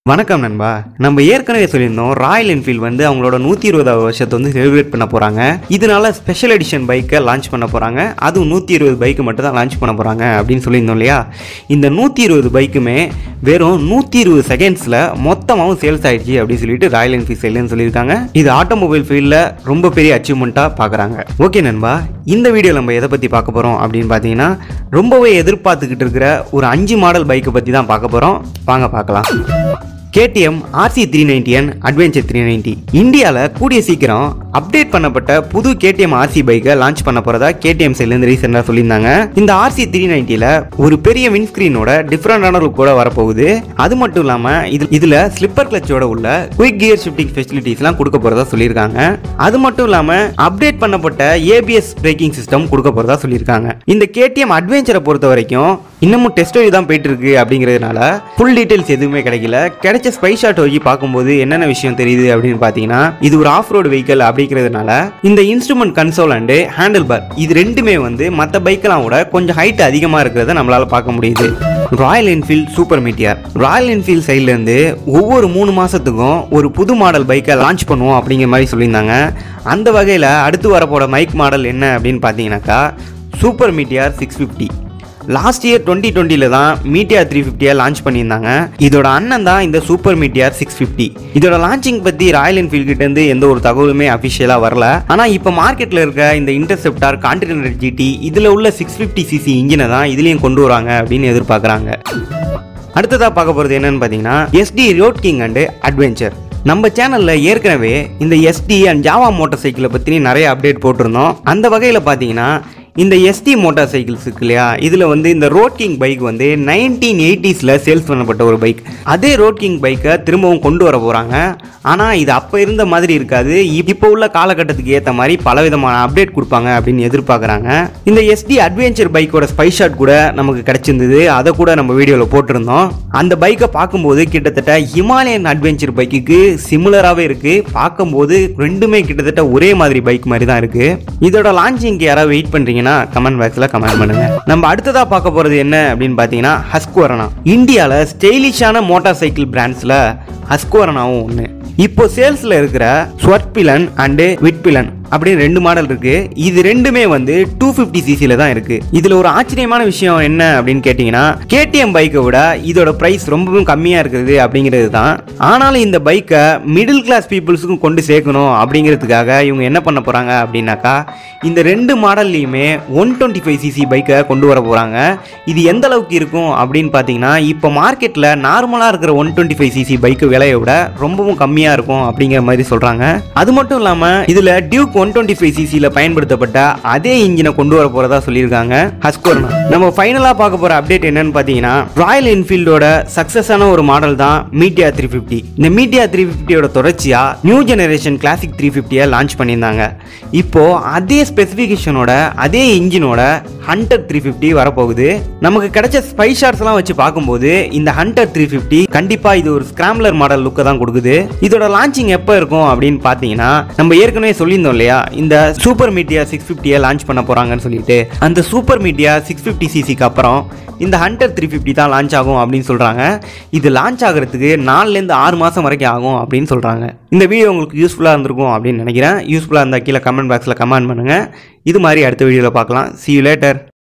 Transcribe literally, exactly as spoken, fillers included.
வணக்கம் நண்பா. நம்ம ஏற்கனவே சொல்லியிருந்தோம் ராயல் என்ஃபீல்ட் வந்து அவங்களோட நூற்றி இருபதாவது வருஷத்தை வந்து செலிப்ரேட் பண்ண போகிறாங்க. இதனால ஸ்பெஷல் எடிஷன் பைக்கை லான்ச் பண்ண போகிறாங்க. அதுவும் நூற்றி இருபது பைக்கு மட்டும் தான் லான்ச் பண்ண போகிறாங்க அப்படின்னு சொல்லியிருந்தோம் இல்லையா. இந்த நூற்றி இருபது பைக்குமே வெறும் நூற்றி இருபது செகண்ட்ஸில் மொத்தமாகவும் சேல்ஸ் ஆகிடுச்சு அப்படின்னு சொல்லிட்டு ராயல் என்ஃபீல்ட் செல்லுன்னு சொல்லியிருக்காங்க. இது ஆட்டோமொபைல் ஃபீல்டில் ரொம்ப பெரிய அச்சீவ்மெண்ட்டாக பார்க்குறாங்க. ஓகே நண்பா, இந்த வீடியோ நம்ம எதை பற்றி பார்க்க போகிறோம் அப்படின்னு பார்த்தீங்கன்னா ரொம்பவே எதிர்பார்த்துக்கிட்டு இருக்கிற ஒரு அஞ்சு மாடல் பைக்கை பற்றி தான் பார்க்க போகிறோம். வாங்க பார்க்கலாம். KTM RC three ninety and adventure three ninety இந்தியாவில் கூடிய சீக்கிரம் அப்டேட் பண்ணப்பட்ட புது கேடிஎம் ஆர்சி பைக்கை லான்ச் பண்ண போறதா கேடிஎம் சைட்லேருந்து ரீசெண்டாக சொல்லியிருந்தாங்க. இந்த ஆர்சி த்ரீ நைன்டியில் ஒரு பெரிய விண்ஸ்கிரீனோட டிஃப்ரெண்டான லுக் கூட வரப்போகுது. அது மட்டும் இல்லாமல் இது இதில் ஸ்லிப்பர் கிளச்சோட உள்ள குயிக் கியர் ஷிஃப்டிங் ஃபெசிலிட்டிஸ்லாம் கொடுக்க போறதா சொல்லியிருக்காங்க. அது மட்டும் இல்லாமல் அப்டேட் பண்ணப்பட்ட ஏபிஎஸ் பிரேக்கிங் சிஸ்டம் கொடுக்க போறதா சொல்லியிருக்காங்க. இந்த கேடிஎம் அட்வென்ச்சரை பொறுத்த வரைக்கும் இன்னமும் டெஸ்ட் வழி தான் போயிட்டு இருக்கு அப்படிங்கிறதுனால ஃபுல் டீடைல்ஸ் எதுவுமே கிடைக்கல. கிடைச்ச ஸ்பை ஷாட் வச்சு பார்க்கும்போது என்னென்ன விஷயம் தெரியுது அப்படின்னு பார்த்தீங்கன்னா, இது ஒரு ஆஃப் ரோடு வெஹிக்கல் அப்படிங்கிறதுனால இந்த instrument console and handlebar இது ரெண்டுமே வந்து மற்ற பைக்கெல்லாம் கூட கொஞ்சம் ஹைட் அதிகமாக இருக்கிறத நம்மளால பார்க்க முடியுது. Royal Enfield Super Meteor Royal Enfield சைட்லேருந்து ஒவ்வொரு மூணு மாதத்துக்கும் ஒரு புது மாடல் பைக்கை லான்ச் பண்ணுவோம் அப்படிங்கிற மாதிரி சொல்லியிருந்தாங்க. அந்த வகையில் அடுத்து வரப்போட மைக் மாடல் என்ன அப்படின்னு பார்த்தீங்கன்னாக்கா Super Meteor six fifty. Last year twenty டுவெண்ட்டில தான் மீட்டியார் த்ரீ ஃபிஃப்டியை லான்ச் பண்ணியிருந்தாங்க. இதோட அண்ணன் தான் இந்த சூப்பர் மீட்டியார் சிக்ஸ் ஃபிஃப்டி. இதோட லான்ச்சிங் பற்றி ராயல் என்ஃபீல்ட் கிட்ட இருந்து எந்த ஒரு தகவலுமே அஃபிஷியலாக வரல. ஆனால் இப்போ மார்க்கெட்டில் இருக்க இந்த இன்டர்செப்டார் கான்டினென்டல் ஜிடி இதில் உள்ள சிக்ஸ் ஃபிஃப்டி சிசி இன்ஜினை தான் இதுலேயும் கொண்டு வராங்க அப்படின்னு எதிர்பார்க்குறாங்க. அடுத்ததாக பார்க்க போகிறது என்னன்னு பார்த்தீங்கன்னா Yezdi Roadking and Adventure. நம்ம சேனலில் ஏற்கனவே இந்த எஸ்டி அண்ட் ஜாவா மோட்டார் சைக்கிளை பற்றி நிறைய அப்டேட் போட்டிருந்தோம். அந்த வகையில் பார்த்தீங்கன்னா இந்த எஸ்டி மோட்டார் சைக்கிள்ஸ் இருக்கு இல்லையா, இதில் வந்து இந்த ரோட் கிங் பைக் வந்து நைன்டீன் எயிட்டிஸில் சேல்ஸ் பண்ணப்பட்ட ஒரு பைக். அதே ரோட் கிங் பைக்கை திரும்பவும் கொண்டு வர போகிறாங்க. ஆனால் இது அப்போ இருந்த மாதிரி இருக்காது. இப்போ உள்ள காலகட்டத்துக்கு ஏற்ற மாதிரி பலவிதமான அப்டேட் கொடுப்பாங்க அப்படின்னு எதிர்பார்க்குறாங்க. இந்த எஸ்டி அட்வென்ச்சர் பைக்கோட ஸ்பை ஷாட் கூட நமக்கு கிடைச்சிருந்தது. அதை கூட நம்ம வீடியோவில் போட்டிருந்தோம். அந்த பைக்கை பார்க்கும்போது கிட்டத்தட்ட ஹிமாலயன் அட்வென்ச்சர் பைக்குக்கு சிமிலராகவே இருக்குது. பார்க்கும்போது ரெண்டுமே கிட்டத்தட்ட ஒரே மாதிரி பைக் மாதிரி தான் இருக்குது. இதோட லான்ச்சிங்க்கு யாராவது வெயிட் பண்ணுறீங்க கமெண்ட் பாக்ஸ்ல கமெண்ட் பண்ணுங்க. நம்ம அடுத்ததா பார்க்க போறது என்ன அப்படின்னு பாத்தீங்கன்னா ஹஸ்குவரனா. இந்தியால ஸ்டைலிஷான மோட்டார் சைக்கிள் பிராண்ட்ஸ்ல ஹஸ்குவரனாவும் ஒண்ணு. இப்போ சேல்ஸ்ல இருக்கிற ஸ்வர்ட்பிலன் அண்ட் விட்பிலன் அப்படின்னு ரெண்டு மாடல் இருக்கு. இது ரெண்டுமே வந்து டூ ஃபிஃப்டி சிசில தான் இருக்கு. இதுல ஒரு ஆச்சரியமான விஷயம் என்ன அப்படின்னு கேட்டீங்கன்னா கேடிஎம் பைக்கை விட இதோட பிரைஸ் ரொம்பவும் கம்மியா இருக்குது அப்படிங்கிறது தான். ஆனாலும் இந்த பைக்கை மிடில் கிளாஸ் பீப்புள்ஸுக்கும் கொண்டு சேர்க்கணும் அப்படிங்கிறதுக்காக இவங்க என்ன பண்ண போறாங்க அப்படின்னாக்கா இந்த ரெண்டு மாடல்லையுமே ஒன் டுவெண்ட்டி ஃபைவ் சிசி பைக்கை கொண்டு வர போறாங்க. இது எந்த அளவுக்கு இருக்கும் அப்படின்னு பாத்தீங்கன்னா இப்போ மார்க்கெட்ல நார்மலா இருக்கிற ஒன் டுவெண்ட்டி ஃபைவ் சிசி பைக்கு விலையை விட ரொம்பவும் கம்மியா இருக்கும் அப்படிங்கிற மாதிரி சொல்றாங்க. அது மட்டும் இல்லாம இதுல டியூக் ஒன் டுவெண்ட்டி ஃபைவ் சிசில பயன்படுத்தப்பட்ட அதே இன்ஜினை கொண்டு வர போறதா சொல்லியிருக்காங்க ஹஸ்குவரனா. நம்ம ஃபைனலா பார்க்க போற அப்டேட் என்னன்னு பாத்தீங்கன்னா ராயல் என்ஃபீல்டோட சக்சஸான ஒரு மாடல் தான் மீட்டியார் த்ரீ ஃபிஃப்டி. இந்த மீட்டியார் த்ரீ ஃபிஃப்டியோட தொடர்ச்சியா நியூ ஜெனரேஷன் கிளாசிக் த்ரீ ஃபிஃப்டியை லான்ச் பண்ணியிருந்தாங்க. இப்போ அதே ஸ்பெசிஃபிகேஷனோட அதே இன்ஜினோட ஹண்டர் த்ரீ ஃபிஃப்டி வரப்போகுது. நமக்கு கிடைச்ச ஸ்பை ஷாட்ஸ் எல்லாம் வச்சு பார்க்கும்போது இந்த ஹண்டர் த்ரீ ஃபிஃப்டி கண்டிப்பா இது ஒரு ஸ்கிராம்லர் மாடல் லுக்கை தான் கொடுக்குது. இதோட லான்ச்சிங் எப்போ இருக்கும் அப்படின்னு பாத்தீங்கன்னா நம்ம ஏற்கனவே சொல்லியிருந்தோம் இல்லையா, இந்த சூப்பர் மீட்டியார் சிக்ஸ் ஃபிஃப்டியை லான்ச் பண்ண போறாங்கன்னு சொல்லிட்டு அந்த சூப்பர் மீட்டியார் சிக்ஸ் ஃபிஃப்டி சிசிக்கு அப்புறம் இந்த ஹண்டர் த்ரீ ஃபிஃப்டி தான் லான்ச் ஆகும் அப்படின்னு சொல்றாங்க. இது லான்ச் ஆகிறதுக்கு நாலுல இருந்து ஆறு மாசம் வரைக்கும் ஆகும் அப்படின்னு சொல்றாங்க. இந்த வீடியோ உங்களுக்கு யூஸ்ஃபுல்லா இருந்திருக்கும் அப்படின்னு நினைக்கிறேன். யூஸ்ஃபுல்லா இருந்தா கீழே கமெண்ட் பாக்ஸ்ல கமெண்ட் பண்ணுங்க. இது மாதிரி அடுத்த வீடியோல பார்க்கலாம். See you later.